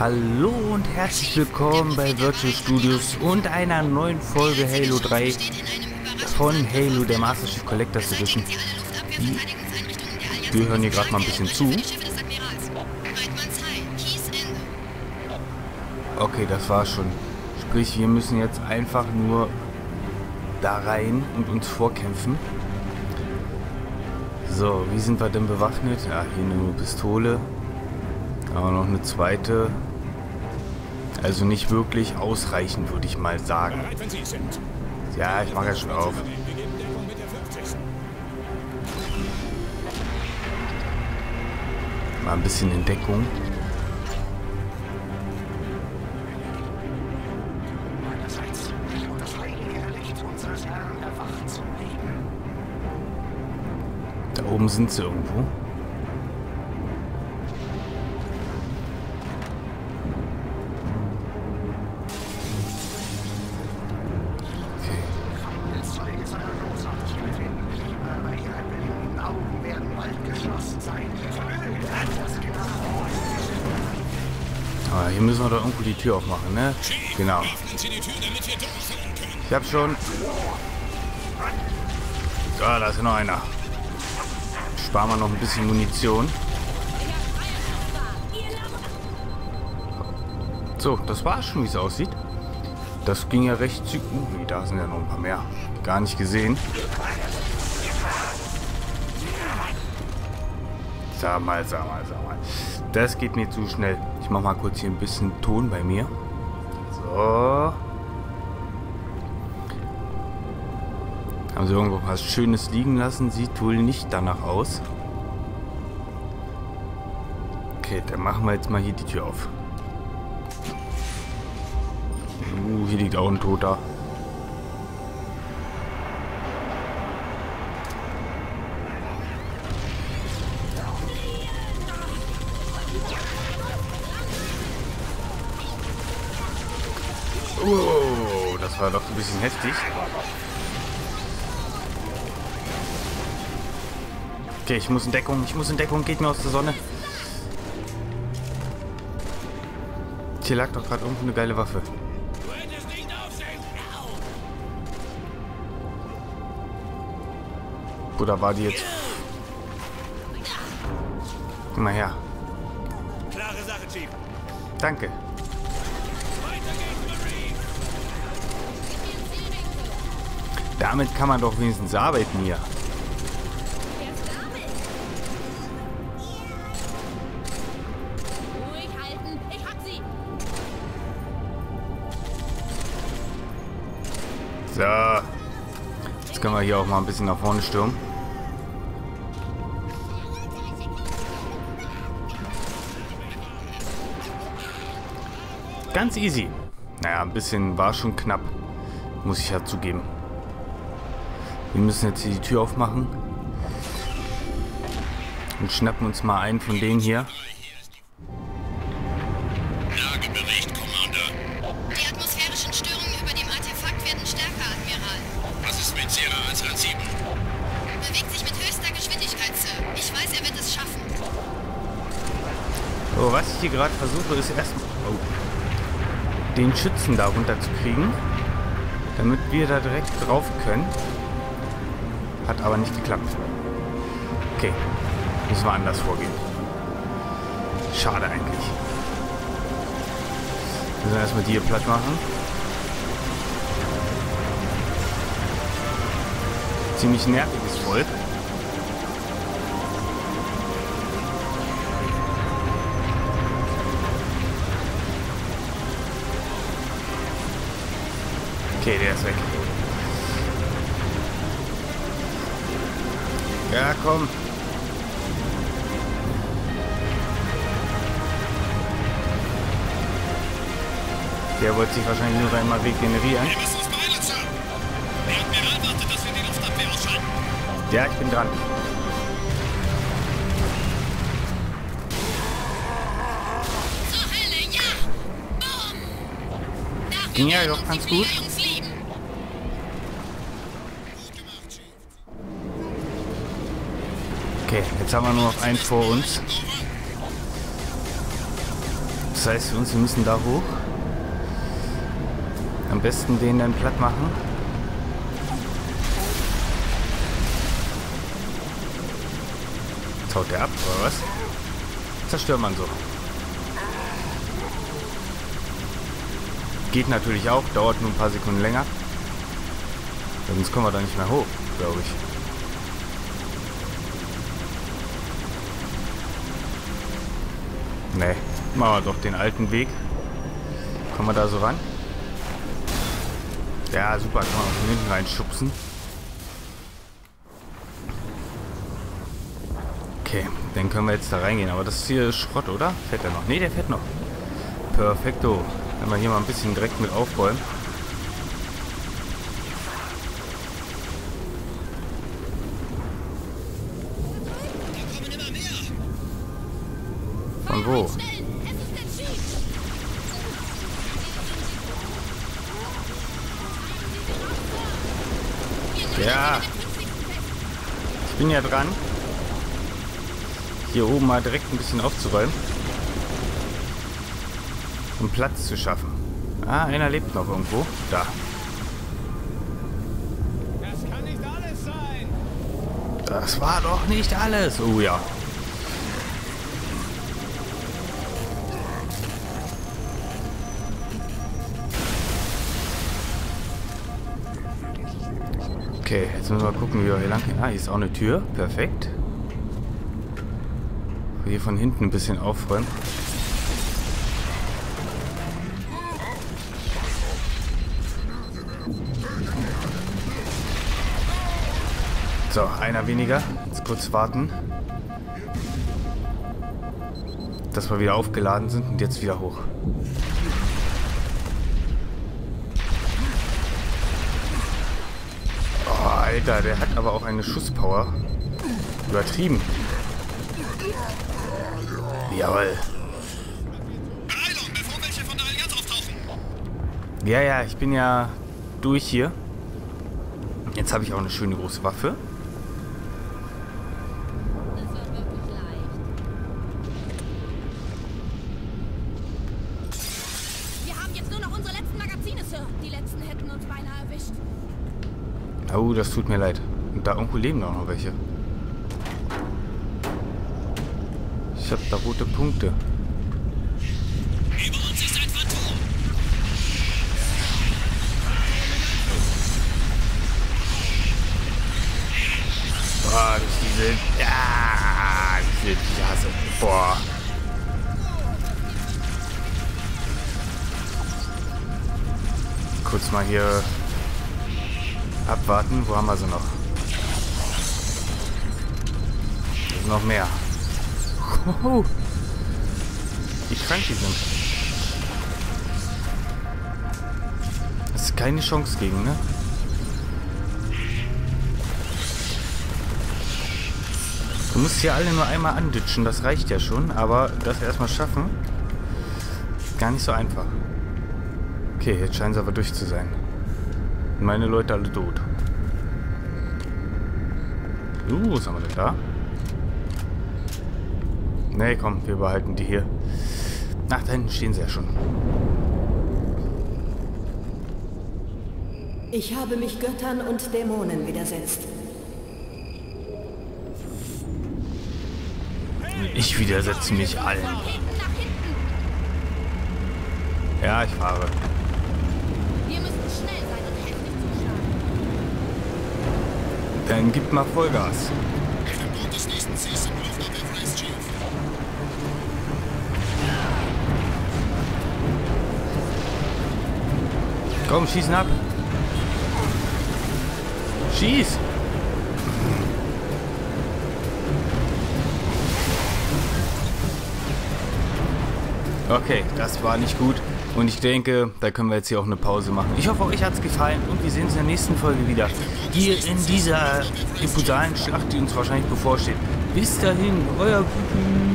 Hallo und herzlich willkommen bei Virtual Studios und einer neuen Folge Halo 3 von Halo, der Master Chief Collectors Edition. Wir hören hier gerade mal ein bisschen zu. Okay, das war schon. Sprich, wir müssen jetzt einfach nur da rein und uns vorkämpfen. So, wie sind wir denn bewaffnet? Ja, hier eine Pistole. Aber noch eine zweite. Also nicht wirklich ausreichend, würde ich mal sagen. Ja, ich mache ja schon auf. Mal ein bisschen in Deckung. Da oben sind sie irgendwo. Ah, hier müssen wir doch irgendwo die Tür aufmachen, ne? Genau. Ich hab schon. So, da ist noch einer. Sparen wir noch ein bisschen Munition. So, das war schon, wie es aussieht. Das ging ja recht zügig. Nee, da sind ja noch ein paar mehr. Gar nicht gesehen. Sag mal. Das geht nicht zu schnell. Ich mach mal kurz hier ein bisschen Ton bei mir. So. Haben sie irgendwo was Schönes liegen lassen? Sieht wohl nicht danach aus. Okay, dann machen wir jetzt mal hier die Tür auf. Hier liegt auch ein Toter. Oh, das war doch ein bisschen heftig. Okay, ich muss in Deckung, geht mir aus der Sonne. Hier lag doch gerade irgendwo eine geile Waffe. Oder war die jetzt... Komm mal her. Klare Sache, Chief. Danke. Damit kann man doch wenigstens arbeiten hier. So. Jetzt können wir hier auch mal ein bisschen nach vorne stürmen. Ganz easy. Naja, ein bisschen war schon knapp. Muss ich ja zugeben. Wir müssen jetzt hier die Tür aufmachen. Und schnappen uns mal einen von denen hier. Lagebericht, Commander. Die atmosphärischen Störungen über dem Artefakt werden stärker, Admiral. Was ist mit Sierra 117? Bewegt sich mit höchster Geschwindigkeit, Sir. Ich weiß, er wird es schaffen. So, was ich hier gerade versuche, ist erstmal den Schützen da runter zu kriegen, damit wir da direkt drauf können. Hat aber nicht geklappt. Okay, müssen wir anders vorgehen. Schade eigentlich. Müssen wir erstmal die hier platt machen. Ziemlich nerviges Volk. Okay, der ist weg. Ja, komm. Der wollte sich wahrscheinlich nur einmal regenerieren. Wir müssen uns beeilen, Sir. Der Admiral wartet, dass wir die Luftabwehr ausschalten. Ja, ich bin dran. Zur Hölle, ja! Boom! Ging ja doch ganz gut. Jungs lieben. Okay, jetzt haben wir nur noch einen vor uns. Das heißt für uns, wir müssen da hoch. Am besten den dann platt machen. Jetzt haut der ab, oder was? Zerstört man so. Geht natürlich auch, dauert nur ein paar Sekunden länger. Sonst kommen wir da nicht mehr hoch, glaube ich. Ne, machen wir doch den alten Weg. Kommen wir da so ran? Ja, super, kann man von hinten reinschubsen. Okay, dann können wir jetzt da reingehen. Aber das hier ist Schrott, oder? Fährt der noch? Ne, der fährt noch. Perfekto. Wenn wir hier mal ein bisschen direkt mit aufräumen. Von wo? Ja. Ich bin ja dran. Hier oben mal direkt ein bisschen aufzuräumen. Um Platz zu schaffen. Ah, einer lebt noch irgendwo. Da. Das kann nicht alles sein. Das war doch nicht alles. Oh ja. Okay, jetzt müssen wir gucken, wie wir hier lang gehen. Ah, hier ist auch eine Tür. Perfekt. Hier von hinten ein bisschen aufräumen. So, einer weniger. Jetzt kurz warten. Dass wir wieder aufgeladen sind und jetzt wieder hoch. Oh, Alter, der hat aber auch eine Schusspower. Übertrieben. Jawohl. Beeilung, bevor welche von der Allianz auftauchen. Ja, ich bin ja durch hier. Jetzt habe ich auch eine schöne große Waffe. Das war wirklich leicht. Wir haben jetzt nur noch unsere letzten Magazine, Sir. Die letzten hätten uns beinahe erwischt. Oh, das tut mir leid. Und da irgendwo leben auch noch welche. Ich habe da rote Punkte. Über uns ist ein Phantom. Boah, diese... Ja, diese Hasse. Boah. Kurz mal hier abwarten. Wo haben wir sie noch? Da sind noch mehr. Hoho. Wie krank die sind. Das ist keine Chance gegen, ne? Du musst hier alle nur einmal anditschen, das reicht ja schon, aber das erstmal schaffen, ist gar nicht so einfach. Okay, jetzt scheinen sie aber durch zu sein. Und meine Leute alle tot. Was haben wir denn da? Nee, komm, wir behalten die hier. Ach, da hinten stehen sie ja schon. Ich habe mich Göttern und Dämonen widersetzt. Ich widersetze mich allen. Von hinten nach hinten. Ja, ich fahre. Wir müssen schnell sein und heftig zuschlagen. Dann gib mal Vollgas. An Bord des nächsten Ziels im Luftabwehr-Race Chief. Komm, schießen ab. Schieß! Okay, das war nicht gut. Und ich denke, da können wir jetzt hier auch eine Pause machen. Ich hoffe, euch hat es gefallen und wir sehen uns in der nächsten Folge wieder. Hier in dieser epokalen Schlacht, die uns wahrscheinlich bevorsteht. Bis dahin, euer Pupu.